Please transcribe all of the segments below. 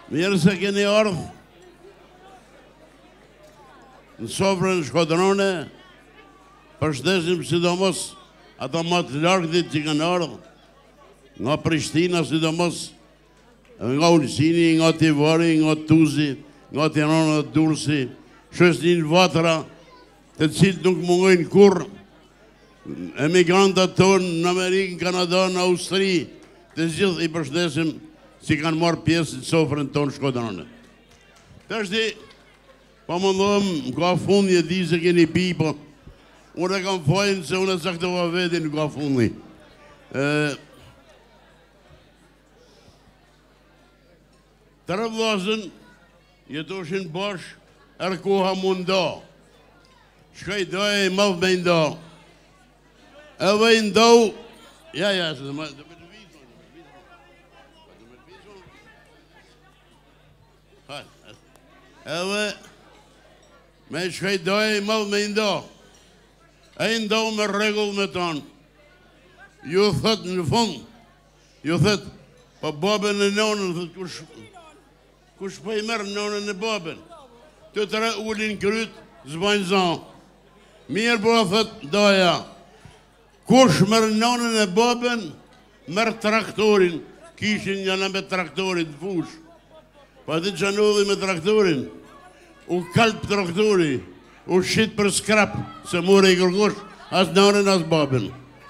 Mirë se keni ardhë në Sofren Shkodrane, përshdesim sidomos ata më të largëtit që kanë ardhë, nga Prishtina sidomos, nga Ulqini, nga Tivari, nga Tuzi, nga Tirana, Durrësi, Shoqërinë Vatra, të cilët nuk mungojnë kurrë, emigrantat tonë në Amerikë, Kanada, në Austri, të gjithë i përshdesim që kanë marrë pjesë në Sofren tonë Shkodrane. Tashti, pa mundohem, ka fundi e di se keni pi, po unë e kam fajnë se unë e saktova vetin ka fundi. Të rëvlasën, jetoshin bash, erkoha munda. Shkaj doja i madhë me nda. Edhe i ndau, ja, se dhe me të vizon. Edhe, me shkaj doja i madhë me nda. E i ndau me regull me tanë. Ju thët në fund, ju thët, pa babën e nonën, thët kush pa i merë nonën e babën. Të tre ullin kryt, zbajnë zanë. Mirë po thët doja, kush merë nonën e babën, merë traktorin, kishin njëna me traktorin të fush. Pa ti që nodhi me traktorin, u kalp traktori, u shqit për skrap, se more i kërkosh, as nonën as babën.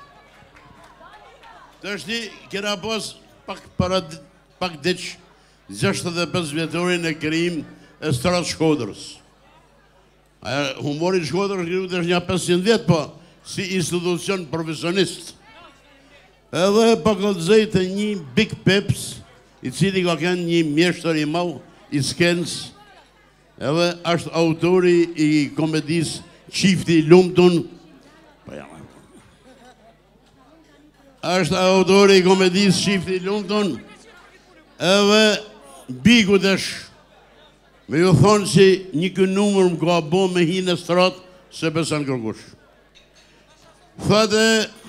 Të është kena pas pak deq 65 vjetorin e krim e stratë Shkodrës. Humorit Shkodrës është një 500 vjetë, po, si institucion profesionist. Edhe pakëllëzej të një Big Peps, i cili ka kënë një mjeshtër i mau, i skens, edhe është autori i komedis Qifti Lumëtun, është autori i komedis Qifti Lumëtun, edhe biku desh, me ju thonë që një kënë numër më ka bo me hi në stratë, se besan kërkush. Thëtë,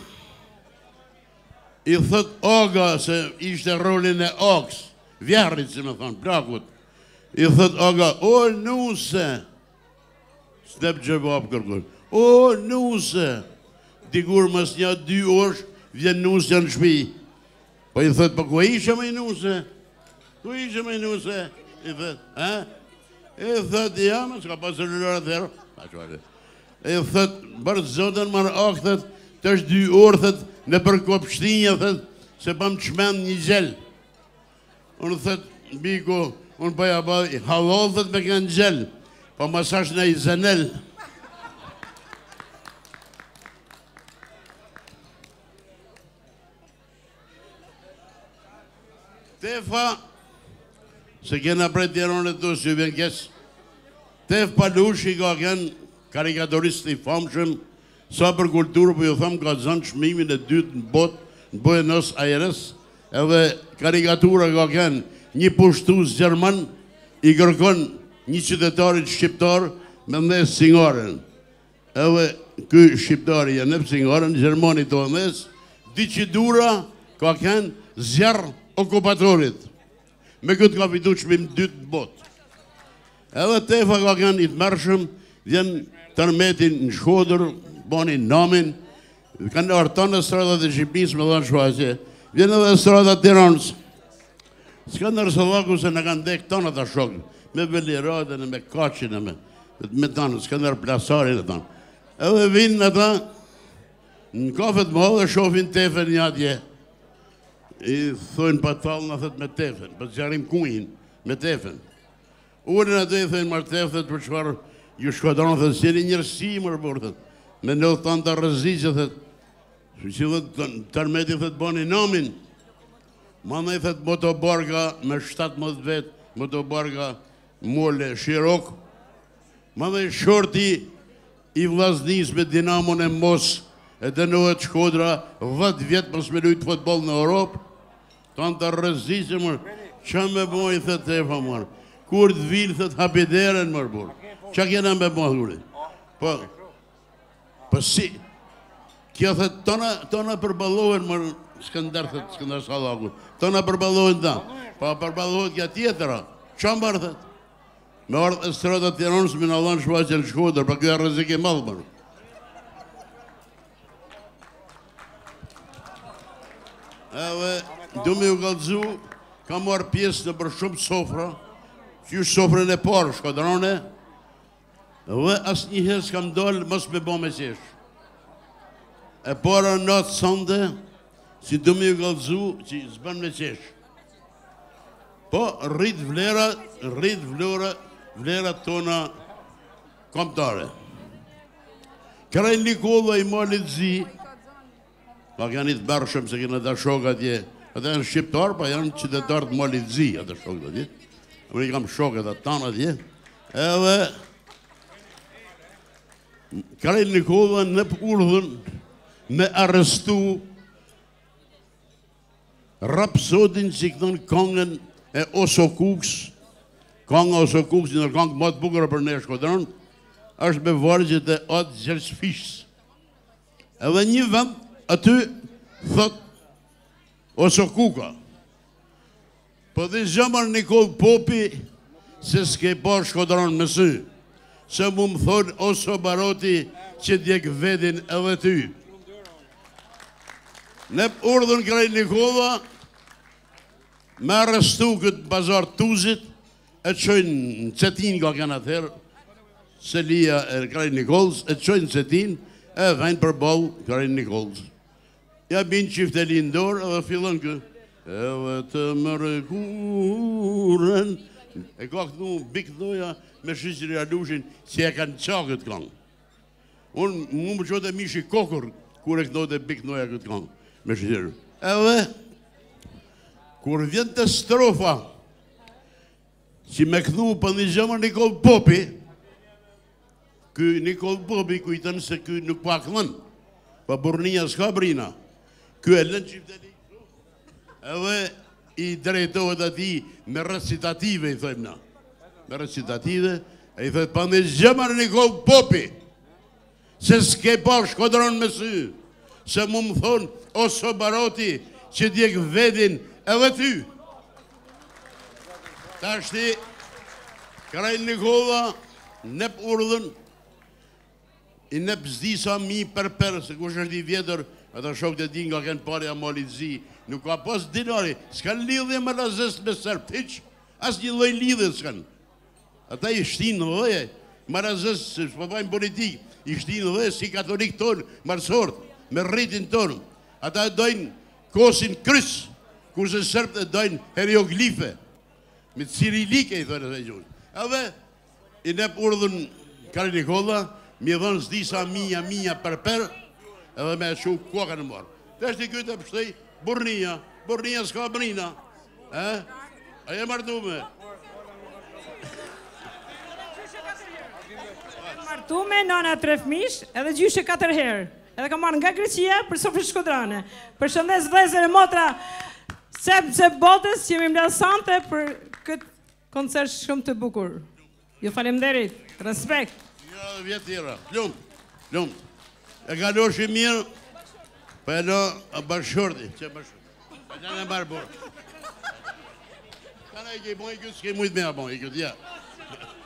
i thëtë Aga, se ishte rolin e Aks, vjarrit, si me thonë, plakut. I thëtë Aga, o nuse, s'tep gjëbab kërkush, o nuse, dikur mës një 2 orë, vjen nusja në shpi. Po i thëtë, po ku ishe me nuse? Ku ishe me nuse? I thëtë, e thëtë, ja, më s'ka pa celular atëherë. E thëtë, bërë zotën marë akë, thëtë, të është 2 orë, thëtë, në përkop shtinja, thëtë, se pa më qmenë një gjellë. Unë thëtë, biko, unë pëja bëjë, halal, thëtë, me kënë gjellë, pa masash në i zenel. Tefa, se kena prej tjeron e të si vjen kesë, Tef Palushi ka kënë karikaturist i famshëm, sa për kulturë, për ju thëmë, ka zënë shmimin e dytë në botë, në Buenos Aires, edhe karikatura ka kënë një pushtuz Gjerman, i kërkon një qytetarit shqiptar me ndesë singaren. Edhe këj shqiptari e nëpë singaren, Gjermani të ndesë, diqidura ka kënë zjarë okupatorit. Me këtë ka fitu shmim dytë në botë. Edhe Tefa ka kënë i të mërshëm, vjen tërmetin në Shkodër, bani namin, kanë artanë e stradat e Shqipnis me dhanë Shqoaqe, vjen edhe stradat Tiranës. S'ka nërësëllaku se në kanë dekë tonë ata shokë, me Veliradën e me Kaqin e me tanë, s'ka nërë plasarin e tanë. Edhe vinë ata, në kafet më hodhe shofin Tefen një atje, i thujnë pa talë në thëtë me Tefen, për të qarim kujin me Tefen. Urin atë i thujnë marë Tefet për qëfar ju Shkodrane, thëtë, si një njërësi mërë bërë, thëtë, me në tanë të rëzicë, thëtë, që thëtë, tërmeti thëtë bani namin, ma në i thëtë motobarga me 17 vetë, motobarga mole shirok, ma në i shorti i vlasnis me Dinamon e Mos, e dënohet Shkodra 10 vjetë mos me lujtë futbol në Europë, tanë të rëzicë mërë, që me bojë thëtë Tefa mërë, kur të vilë thëtë hapideren mërë burë, që kena me bojë, po si, kjo thëtë tona përbalohen mërë, Skënder thëtë, Skënder Salaku, tona përbalohen ta, pa përbalohet kja tjetëra, Qa mbarë, thët? Me ardhë e stratat Tiranës me në dhanë shfaqe në Shkodër, për kjo e rrezik e madhë, mërë. Edhe, du me ju kallëzu, ka marrë pjesë në për shumë sofra, që ju sofrën e parë, Shkodrane, dhe asë njëherë s'kam dollë, mos me bo me qesh. E para natë sande, si du me ju kallëzu, që s'bën me qesh. Po, rrit vlerat tona komptare. Kraj Nikolla i malit zi, pa janë i të bërshëm se kënë të shok atje, ata janë shqiptar, pa janë qytetarë të malit zi, ata shok atje. Më i kam shok e tanë atje, edhe Kraj Nikolla në urdhën me arrestu rapsodin që këtën kongën e Osokuks, kanga Osokuks në kangë më të bukërë për në Shkodranë, është me vargjet e atë Gjersfishës. Edhe një vend, aty, thot, Osokuka. Po dhe zhamar Nikol Popi, se s'ke pa Shkodranë me sy, se mu më thonë Oso Baroti që djek vedin edhe ty. Ne urdhën Kraj Nikolla, me arrestu këtë bazar Tuzit, e të qojnë në Cetin ka kanë atëherë, Selia e Kraj Nikollës, e të qojnë në Cetin, e dhajnë për balë Kraj Nikollës. Ja binë qift e lindor, edhe fillon kë, edhe të mërëkurën, e ka këtu bik doja me shqyqëri Alushin, që e kanë qa këtë këngë. Unë mu më qote mishi kokur, kur e këto dhe bik doja këtë këngë, me shqyqëri. Edhe, kur vjen të strofa, që me këthu për një gjëma Nikol Popi, ky Nikol Popi kujtën se ky nuk pa këthën, pa burnia s'ka brina, ky e lënë qifteli, edhe i drejtohet ati me recitative, i thëjmë na, me recitative, e i thëjtë për një gjëma Nikol Popi, se s'ke pa Shkodranë me sy, se mu më thonë, Oso Baroti, që djek vedin, edhe ty. Ta shti, Kraj Nikolla, nep urdhën, i nep zdisa mi për, se kush është i vjetër, ata shok të din nga kënë pari a malit zi, nuk ka pas dinari, s'kan lidhje me razest me sërp, hiq, as një loj lidhje s'kan. Ata i shtinë në dhoje, me razest, se shpëpajnë politik, i shtinë në dhoje si katolik tonë, marsort, me rritin tonë. Ata dojnë kosin krys, kurse sërpët e dojnë herioglife, me cirilike i thërë dhe gjurë. Edhe, i nep urdhën Kraj Nikolla, mi dhënë zdisa mija për, edhe me shu koka në marë. Dhe është i këtë e pështej, burnia s'ka brina. A je martume? Martume, nana 3 fëmish, edhe gjyshe 4 herë. Edhe ka marrë nga Greqia për Sofren Shkodrane. Për shëndes vëllezër e motra, se botës që jemi mbledhsante për këtë koncert shumë të bukur. Ju faleminderit, respekt. Ja, vjetë tjera, lumë. E ka doshi mirë, për e do bashkërti, që bashkërti. Për që në barë borë. Ka në i ke bojë këtë, s'ke mujtë me a bojë këtë, ja.